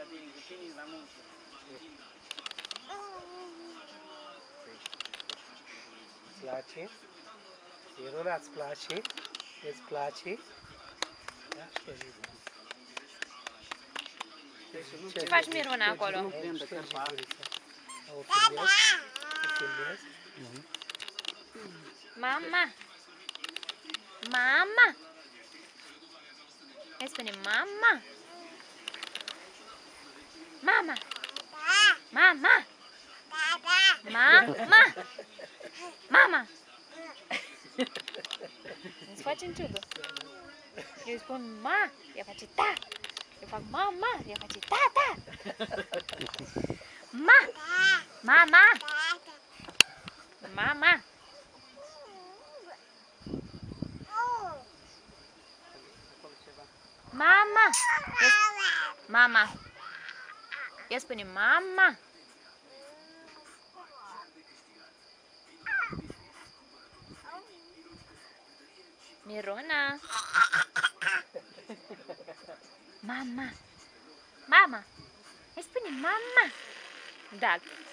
Place? Miruna, îți place? Îți place? Ce faci, Miruna, acolo? O filmez? Mama! Mama! Hai spune mama! Mama! Mama! Mama! Mama! Îți face ciudă. Eu îi spun ma, ea face ta. Eu fac mama, ea face tata. Ma! Mama! Mama! Mama! Mama! Ia spune mama! Miruna! Mama! Mama! Hai spune mama! Da.